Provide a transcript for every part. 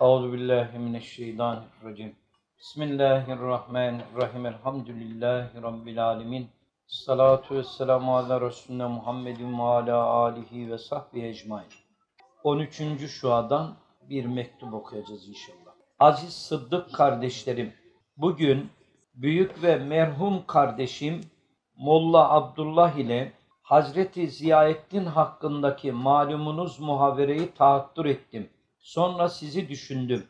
Euzubillahimineşşeytanirracim. Bismillahirrahmanirrahim. Elhamdülillahi Rabbil alemin. Salatu vesselamu ala Resulüne Muhammedin ve ala alihi ve sahbihi ecmain. 13. şuadan bir mektup okuyacağız inşallah. Aziz Sıddık kardeşlerim, bugün büyük ve merhum kardeşim Molla Abdullah ile Hazreti Ziyaettin hakkındaki malumunuz muhabereyi tahattür ettim. Sonra sizi düşündüm.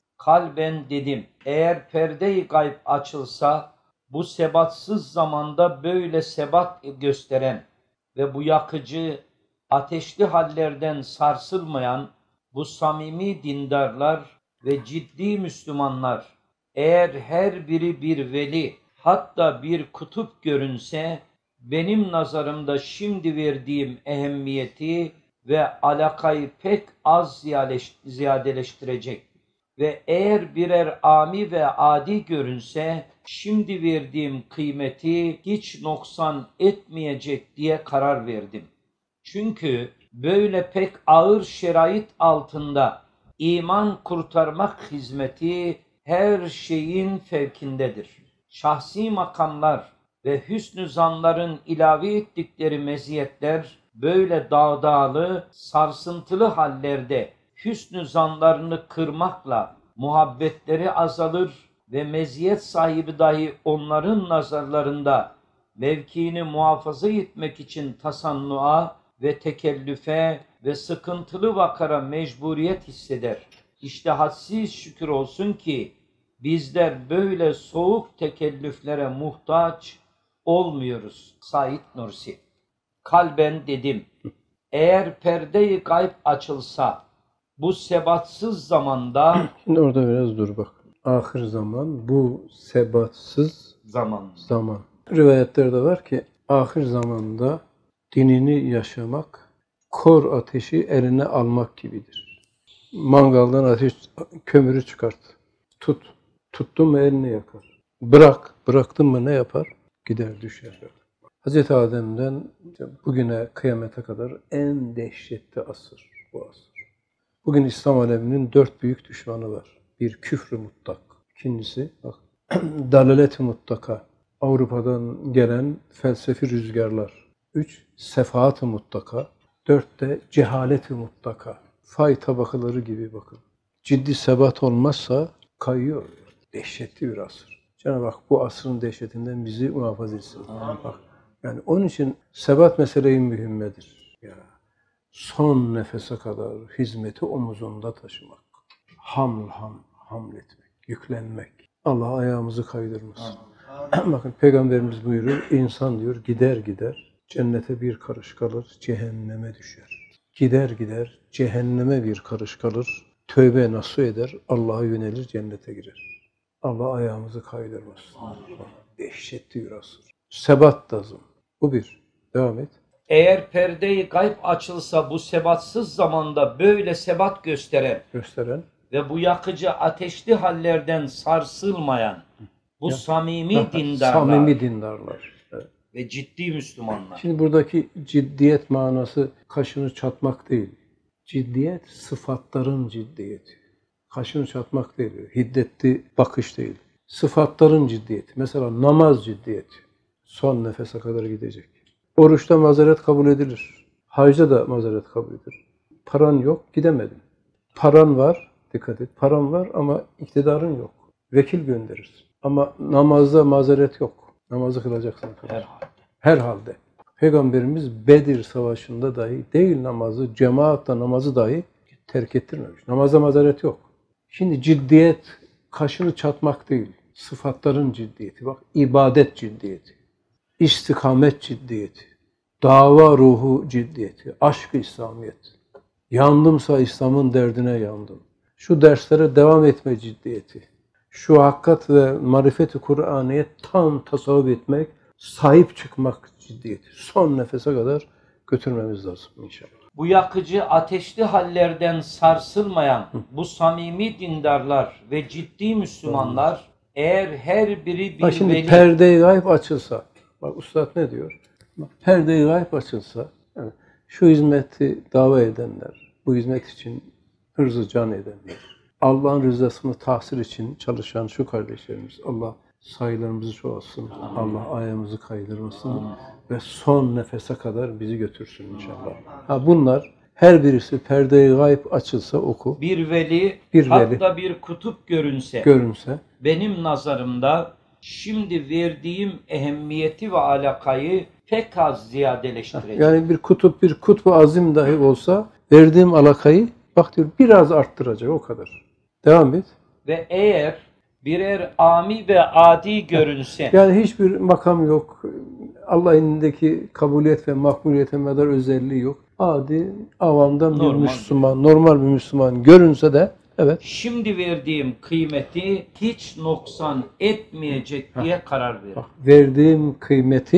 Kalben dedim, eğer perde-i gayb açılsa, bu sebatsız zamanda böyle sebat gösteren ve bu yakıcı, ateşli hallerden sarsılmayan bu samimi dindarlar ve ciddi Müslümanlar, eğer her biri bir veli, hatta bir kutup görünse, benim nazarımda şimdi verdiğim ehemmiyeti ve alakayı pek az ziyadeleştirecek ve eğer birer ami ve adi görünse, şimdi verdiğim kıymeti hiç noksan etmeyecek diye karar verdim. Çünkü böyle pek ağır şerait altında iman kurtarmak hizmeti her şeyin fevkindedir. Şahsi makamlar ve hüsnü zanların ilave ettikleri meziyetler böyle dağdağlı, sarsıntılı hallerde hüsnü zanlarını kırmakla muhabbetleri azalır ve meziyet sahibi dahi onların nazarlarında mevkiini muhafaza etmek için tasannua ve tekellüfe ve sıkıntılı vakara mecburiyet hisseder. İşte hadsiz şükür olsun ki bizler böyle soğuk tekellüflere muhtaç olmuyoruz. Said Nursi. Kalben dedim, eğer perde-i gayb açılsa, bu sebatsız zamanda... Şimdi orada biraz dur bak. Ahir zaman, bu sebatsız zaman. Rivayetlerde var ki, ahir zamanda dinini yaşamak, kor ateşi eline almak gibidir. Mangaldan ateş, kömürü çıkart. Tuttun mu elini yakar. Bıraktın mı ne yapar? Gider düşer. Hazreti Adem'den bugüne kıyamete kadar en dehşetli asır bu asır. Bugün İslam aleminin 4 büyük düşmanı var. Bir, küfrü mutlak. İkincisi, bak, dalalet-i mutlaka. Avrupa'dan gelen felsefi rüzgarlar. 3, sefaat-ı mutlaka. 4 de cehalet-i mutlaka. Fay tabakaları gibi bakın. Ciddi sebat olmazsa kayıyor. Dehşetli bir asır. Cenab-ı Hak bu asrın dehşetinden bizi muhafaza etsin. Bak, yani onun için sebat meseleyi mühimmedir. Ya. Son nefese kadar hizmeti omuzunda taşımak. Haml etmek, yüklenmek. Allah ayağımızı kaydırmasın. Bakın Peygamberimiz buyuruyor, insan diyor gider cennete bir karış kalır, cehenneme düşer. Gider cehenneme bir karış kalır, tövbe nasuh eder, Allah'a yönelir, cennete girer. Allah ayağımızı kaydırmasın. Dehşetli bir asır. Sebat lazım. Bu bir. Devam et. Eğer perde-i gayb açılsa bu sebatsız zamanda böyle sebat gösteren ve bu yakıcı ateşli hallerden sarsılmayan bu samimi dindarlar Evet. Ve ciddi Müslümanlar. Şimdi buradaki ciddiyet manası kaşını çatmak değil. Ciddiyet sıfatların ciddiyeti. Kaşını çatmak değil. Hiddetli bakış değil. Sıfatların ciddiyeti. Mesela namaz ciddiyeti. Son nefese kadar gidecek. Oruçta mazeret kabul edilir. Hacda da mazeret kabul edilir. Paran yok, gidemedin. Paran var, dikkat et. Paran var ama iktidarın yok. Vekil gönderirsin. Ama namazda mazeret yok. Namazı kılacaksın. Her halde. Peygamberimiz Bedir Savaşı'nda dahi değil namazı, cemaatle namazı dahi terk ettirmemiş. Namazda mazeret yok. Şimdi ciddiyet kaşını çatmak değil. Sıfatların ciddiyeti. Bak, ibadet ciddiyeti. İstikamet ciddiyeti, dava ruhu ciddiyeti, aşk-ı İslamiyet. Yandımsa İslam'ın derdine yandım. Şu derslere devam etme ciddiyeti. Şu hakikat ve marifet-i Kur'an'ya tam tasavvuf etmek, sahip çıkmak ciddiyeti. Son nefese kadar götürmemiz lazım inşallah. Bu yakıcı ateşli hallerden sarsılmayan bu samimi dindarlar ve ciddi Müslümanlar eğer her biri bir şimdi veli... perde-i gayb açılsa, bak Üstad ne diyor? Perde-i gayb açılsa, yani şu hizmeti dava edenler, bu hizmet için hırzı can edenler, Allah'ın rızasını tahsil için çalışan şu kardeşlerimiz, Allah sayılarımızı çoğalsın, Allah ayağımızı kaydırmasın ve son nefese kadar bizi götürsün inşallah. Bunlar her birisi perde-i gayb açılsa oku. Bir veli, hatta bir kutup görünse, benim nazarımda şimdi verdiğim ehemmiyeti ve alakayı pek az ziyadeleştirecek. Yani bir kutbu azim dahi olsa verdiğim alakayı bak diyor biraz arttıracak, o kadar. Devam et. Ve eğer birer ami ve adi görünse, yani hiçbir makam yok, Allah indindeki kabuliyet ve makbuliyete medar özelliği yok. Adi, avamdan bir Müslüman, normal bir Müslüman görünse de evet. Şimdi verdiğim kıymeti hiç noksan etmeyecek diye karar verdim. Verdiğim kıymeti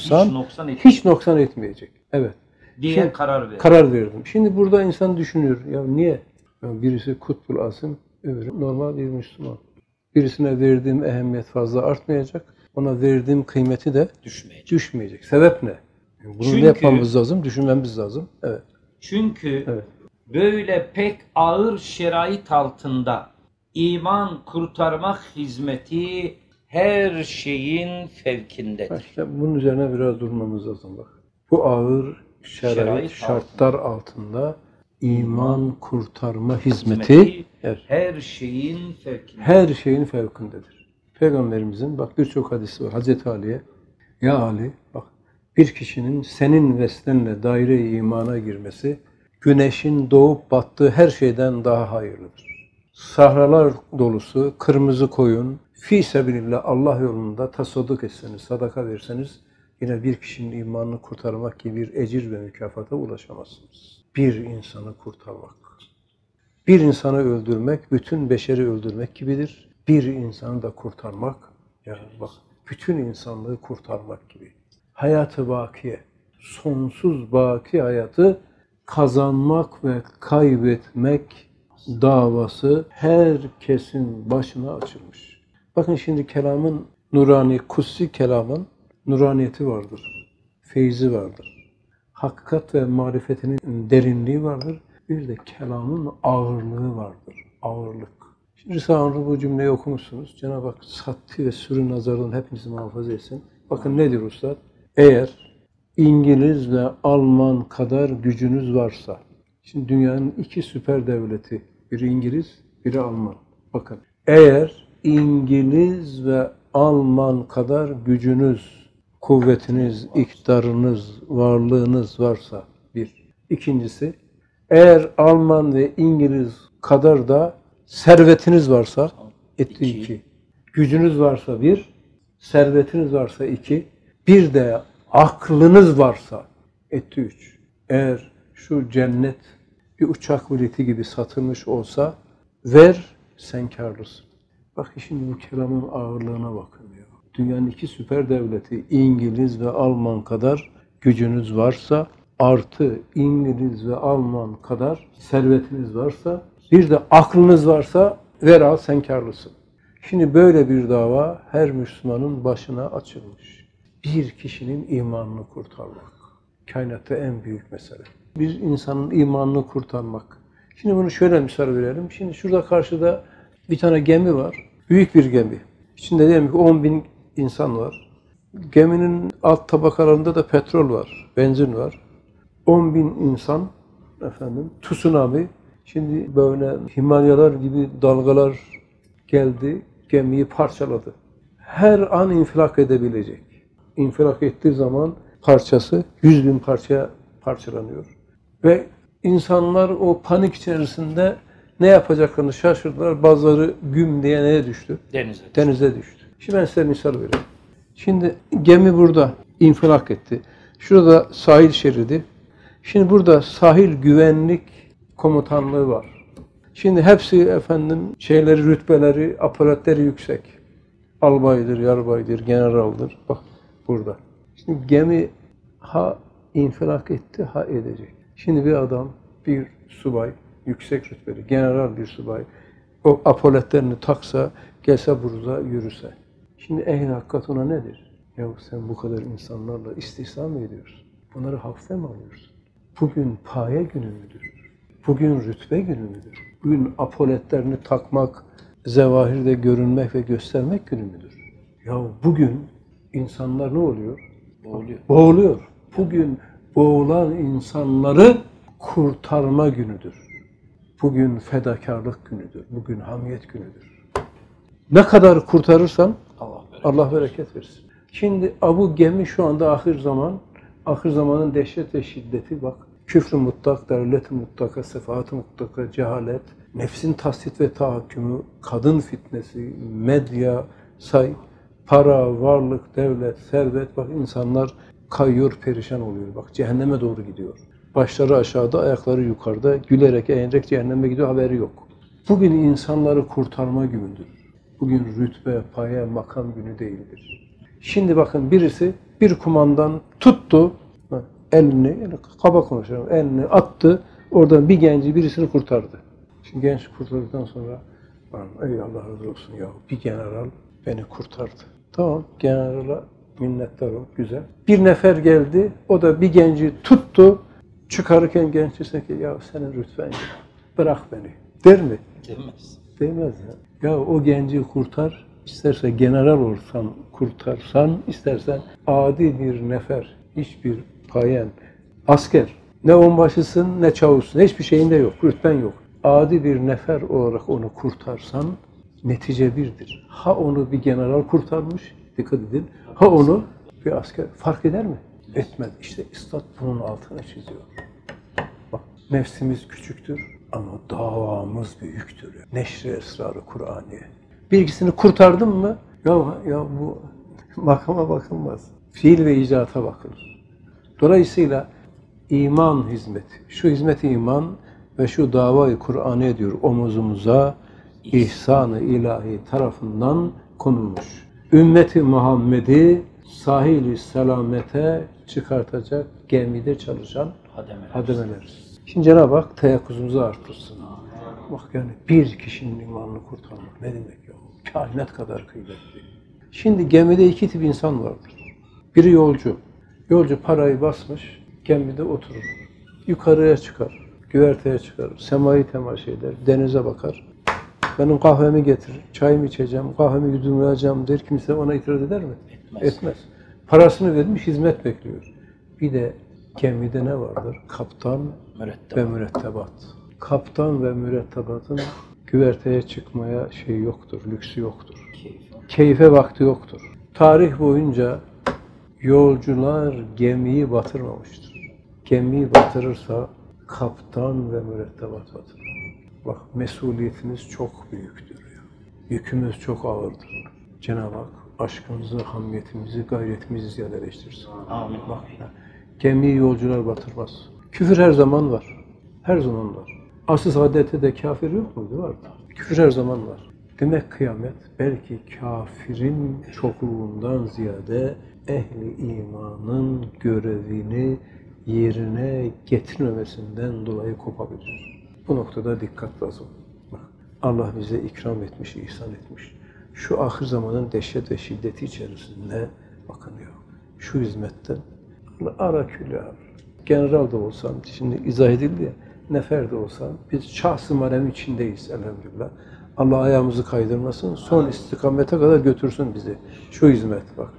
hiç noksan etmeyecek. Evet. Diye karar verdim. Karar verdim. Şimdi burada insan düşünüyor. Ya niye? Yani birisi kutbul azim, öbürü normal bir Müslüman. Birisine verdiğim ehemmiyet fazla artmayacak. Ona verdiğim kıymeti de düşmeyecek. Sebep ne? Bunu yapmamız lazım, düşünmemiz lazım. Evet. Çünkü böyle pek ağır şerait altında iman kurtarmak hizmeti her şeyin fevkindedir. İşte bunun üzerine biraz durmamız lazım bak. Bu ağır şartlar altında iman kurtarma hizmeti her şeyin fevkindedir. Her şeyin fevkindedir. Peygamberimizin bak birçok hadisi var. Hazreti Ali'ye, ya Ali bak, bir kişinin senin veslenle daire-i imana girmesi güneşin doğup battığı her şeyden daha hayırlıdır. Sahralar dolusu kırmızı koyun fi sebilillah Allah yolunda tasadduk etseniz, sadaka verseniz yine bir kişinin imanını kurtarmak gibi bir ecir ve mükafata ulaşamazsınız. Bir insanı kurtarmak. Bir insanı öldürmek, bütün beşeri öldürmek gibidir. Bir insanı da kurtarmak, yani bak, bütün insanlığı kurtarmak gibi. Hayat-ı bakiye, sonsuz baki hayatı kazanmak ve kaybetmek davası herkesin başına açılmış. Bakın şimdi kelamın nurani, kutsi kelamın nuraniyeti vardır, feyzi vardır. Hakikat ve marifetinin derinliği vardır. Bir de kelamın ağırlığı vardır, ağırlık. Şimdi Risale-i bu cümleyi okumuşsunuz. Cenab-ı Hak satti ve sürü nazardan hepinizi muhafaza etsin. Bakın ne diyor Üstad? Eğer İngiliz ve Alman kadar gücünüz varsa, şimdi dünyanın iki süper devleti, biri İngiliz, biri Alman. Bakın, eğer İngiliz ve Alman kadar gücünüz, kuvvetiniz, iktidarınız, varlığınız varsa bir. İkincisi, eğer Alman ve İngiliz kadar da servetiniz varsa, etti iki. Gücünüz varsa bir, servetiniz varsa iki, bir de aklınız varsa etti üç. Eğer şu cennet bir uçak bileti gibi satılmış olsa ver, sen kârlısın. Bak şimdi bu kelamın ağırlığına bakın ya. Dünyanın iki süper devleti İngiliz ve Alman kadar gücünüz varsa artı İngiliz ve Alman kadar servetiniz varsa bir de aklınız varsa ver al, sen kârlısın. Şimdi böyle bir dava her Müslümanın başına açılmış. Bir kişinin imanını kurtarmak. Kainatta en büyük mesele. Bir insanın imanını kurtarmak. Şimdi bunu şöyle misal verelim. Şimdi şurada karşıda bir tane gemi var. Büyük bir gemi. İçinde diyelim ki 10.000 insan var. Geminin alt tabakalarında da petrol var, benzin var. 10.000 insan, tsunami. Şimdi böyle Himalyalar gibi dalgalar geldi, gemiyi parçaladı. Her an infilak edebilecek. İnfilak ettiği zaman parçası 100.000 parçaya parçalanıyor. Ve insanlar o panik içerisinde ne yapacaklarını şaşırdılar. Bazıları güm diye neye düştü? Denize düştü. Şimdi ben size misal vereyim. Şimdi gemi burada infilak etti. Şurada sahil şeridi. Şimdi burada sahil güvenlik komutanlığı var. Şimdi hepsi rütbeleri, apoletleri yüksek. Albaydır, yarbaydır, generaldir. Bak burada. Şimdi gemi ha infilak etti, ha edecek. Şimdi bir adam, bir subay, yüksek rütbeli, general bir subay, o apoletlerini taksa, gelse burada yürüse. Şimdi ehli hakikat ona nedir? Ya sen bu kadar insanlarla istihza mı ediyorsun? Bunları hafife mi alıyorsun? Bugün paye günü müdür? Bugün rütbe günü müdür? Bugün apoletlerini takmak, zevahirde görünmek ve göstermek günü müdür? Ya bugün insanlar ne oluyor? Boğuluyor. Bugün boğulan insanları kurtarma günüdür. Bugün fedakarlık günüdür. Bugün hamiyet günüdür. Ne kadar kurtarırsan Allah bereket versin. Şimdi bu gemi şu anda ahir zaman. Ahir zamanın dehşet ve şiddeti bak. Küfr-ü mutlak, devlet-i mutlaka, sefahat-ı mutlaka, cehalet, nefsin tasdit ve tahakkümü, kadın fitnesi, medya, para, varlık, devlet, servet. Bak insanlar kayıyor, perişan oluyor. Bak cehenneme doğru gidiyor. Başları aşağıda, ayakları yukarıda, gülerek, eğlenerek cehenneme gidiyor, haberi yok. Bugün insanları kurtarma günüdür. Bugün rütbe, paye, makam günü değildir. Şimdi bakın birisi bir kumandan tuttu, elini, yani kaba konuşuyorum, elini attı, oradan bir genci birisini kurtardı. Şimdi genç kurtardıktan sonra, ey Allah razı olsun ya, bir general beni kurtardı. Tamam, generala minnettar ol, güzel. Bir nefer geldi, o da bir genci tuttu, çıkarırken genç dese ki, ya senin rütben yok, bırak beni, der mi? Demez. Demez ya. Ya o genci kurtar, isterse general olsan kurtarsan, istersen adi bir nefer, hiçbir payen, asker, ne onbaşısın ne çavuşsun, hiçbir şeyinde yok, rütben yok. Adi bir nefer olarak onu kurtarsan netice birdir. Ha onu bir general kurtarmış, dikkat edin, ha onu bir asker, fark eder mi? Etmez. İşte İstat bunun altına çiziyor. Bak, nefsimiz küçüktür ama davamız büyüktür. Neşri esrarı Kur'aniye. Bir ikisini kurtardın mı? Ya bu makama bakılmaz. Fiil ve icraata bakılır. Dolayısıyla iman hizmeti, şu hizmet-i iman ve şu davayı Kur'aniye diyor omuzumuza ihsan-ı ilahi tarafından konulmuş. Ümmeti Muhammed'i sahil-i selamete çıkartacak gemide çalışan hademeler. Şimdi Cenab-ı Hak teyakkuzumuzu artırsın. Bak yani bir kişinin imanını kurtarmak ne demek ya? Kainat kadar kıymetli. Şimdi gemide iki tip insan vardır. Biri yolcu. Yolcu parayı basmış, gemide oturur. Yukarıya çıkar, güverteye çıkar, semayı temaşa eder, denize bakar. Benim kahvemi getir, çayımı içeceğim, kahvemi yudumlayacağım der. Kimse ona itiraz eder mi? Etmez. Parasını vermiş, hizmet bekliyor. Bir de gemide ne vardır? Kaptan ve mürettebat. Kaptan ve mürettebatın güverteye çıkmaya şey yoktur, lüksü yoktur. Keyfe vakti yoktur. Tarih boyunca yolcular gemiyi batırmamıştır. Gemiyi batırırsa kaptan ve mürettebat batırır. Bak mesuliyetiniz çok büyüktür. Ya. Yükümüz çok ağırdır. Cenab-ı Hak aşkımızı, hamiyetimizi, gayretimizi ziyadeleştirsin. Amin. Bak ya, gemiyi yolcular batırmaz. Küfür her zaman var. Her zaman var. Asıl saadette de kafir yok muydu? Vardı. Küfür her zaman var. Demek kıyamet belki kafirin çokluğundan ziyade ehli imanın görevini yerine getirmemesinden dolayı kopabilir. Bu noktada dikkat lazım. Bak, Allah bize ikram etmiş, ihsan etmiş. Şu ahir zamanın dehşet ve şiddeti içerisinde bakın ya, şu hizmetten ara külü al. General da olsan, şimdi izah edildi ya, nefer de olsan, biz şahs-ı marem içindeyiz elhamdülillah. Allah ayağımızı kaydırmasın, son istikamete kadar götürsün bizi. Şu hizmet bak,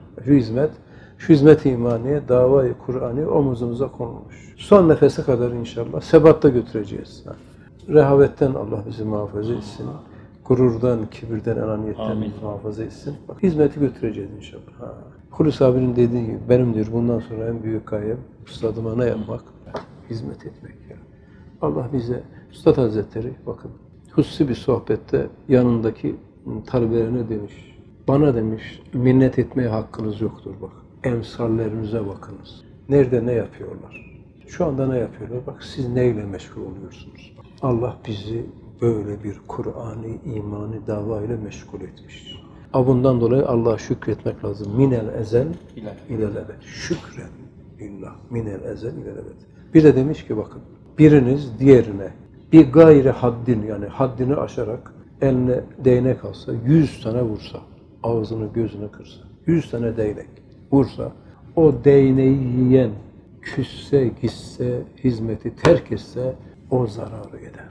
şu hizmet-i imaniye, davayı Kur'an'ı omuzumuza konulmuş. Son nefese kadar inşallah sebatta götüreceğiz. Rehavetten Allah bizi muhafaza etsin. Gururdan, kibirden, enaniyetten bizi muhafaza etsin. Bak, hizmeti götüreceğiz inşallah. Hulusi abinin dediği gibi, benim diyor bundan sonra en büyük gayem, üstadıma ne yapmak? Hizmet etmek. Ya. Allah bize, Üstad Hazretleri, bakın, hususi bir sohbette yanındaki talebelerine demiş, bana demiş, minnet etmeye hakkınız yoktur bak. Emsallerinize bakınız. Nerede ne yapıyorlar? Şu anda ne yapıyorlar? Bak siz neyle meşgul oluyorsunuz? Allah bizi böyle bir Kur'an-ı imani dava ile meşgul etmiş. Bundan dolayı Allah'a şükretmek lazım. Minel ezel ilel ebed. Şükren lillah. Minel ezel ilel ebed. Bir de demiş ki bakın, biriniz diğerine bir gayri haddin, yani haddini aşarak eline değnek alsa, 100 tane vursa, ağzını gözünü kırsa, 100 tane değnek vursa, o değneği yiyen küsse, gitse, hizmeti terk etse o zararı eder.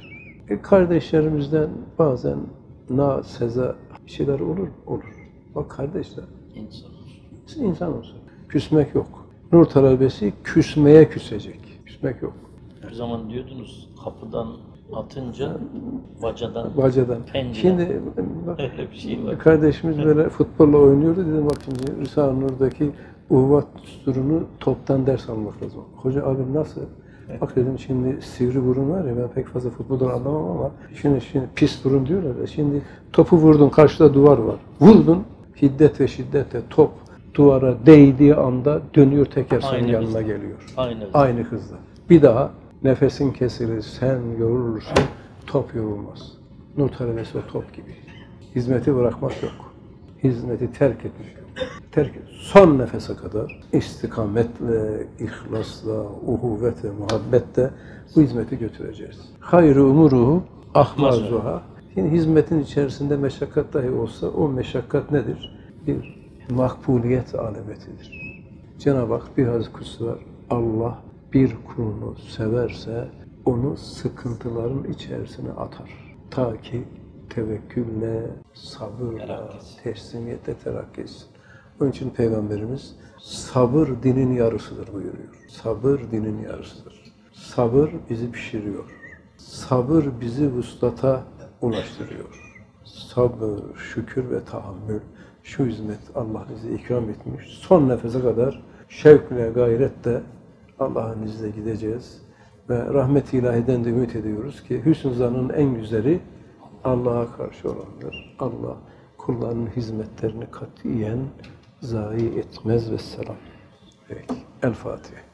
Kardeşlerimizden bazen seza bir şeyler olur. Bak kardeşler. İnsan olsun. Küsmek yok. Nur talebesi küsmeye küsecek. Küsmek yok. Her zaman diyordunuz kapıdan atınca bacadan. pencere. Şimdi bak, öyle bir şey var. kardeşimiz böyle futbolla oynuyordu. Dedim bak şimdi Risale-i Nur'daki uhuvvet düsturunu toptan ders almak lazım. Hoca abi nasıl? Bak dedim şimdi sivri burun var ya, ben pek fazla futboldan anlamam ama şimdi pis burun diyorlar ya, şimdi topu vurdun, karşıda duvar var. Vurdun, hiddet ve şiddetle top duvara değdiği anda dönüyor, teker senin yanına geliyor. Aynı hızla. Bir daha nefesin kesilir, sen yorulursun, top yorulmaz. Nur talebesi o top gibi. Hizmeti bırakmak yok. Hizmeti terk etmek yok. Son nefese kadar istikametle, ihlasla, uhuvvetle, muhabbetle bu hizmeti götüreceğiz. Hayru umuruhu ahmazuha. Yani hizmetin içerisinde meşakkat dahi olsa o meşakkat nedir? Bir makbuliyet alametidir. Cenab-ı Hak bir hadis kutusu var. Allah bir kulunu severse onu sıkıntıların içerisine atar. Ta ki tevekkülle, sabırla, teslimiyetle terakki etsin. Onun için Peygamberimiz sabır dinin yarısıdır buyuruyor. Sabır dinin yarısıdır. Sabır bizi pişiriyor. Sabır bizi vuslata ulaştırıyor. Sabır, şükür ve tahammül. Şu hizmet Allah bize ikram etmiş. Son nefese kadar şevkle, gayretle Allah'ın izniyle gideceğiz. Ve rahmet-i ilahiden de ümit ediyoruz ki hüsn-ü zannın en güzeli Allah'a karşı olandır. Allah kullarının hizmetlerini katiyen zayi etmez ve selam. Peki. El Fatiha.